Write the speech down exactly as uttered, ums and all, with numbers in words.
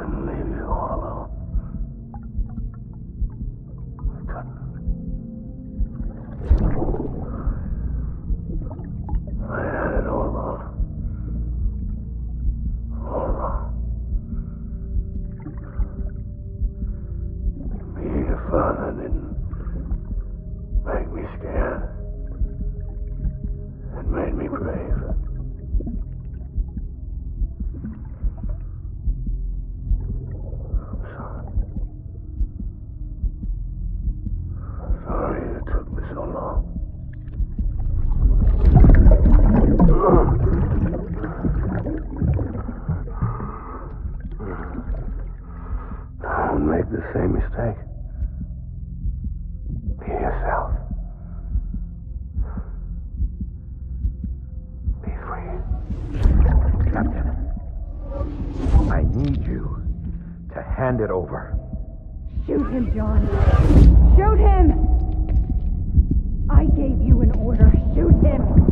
couldn't leave you all alone. I couldn't. I had it all wrong. All wrong. Being a father didn't make me scared. It made me brave. I'm sorry. I'm sorry it took me so long. Don't make the same mistake. Be yourself. Be free. Captain, I need you to hand it over. Shoot him, John. Shoot him! I gave you an order. Shoot him!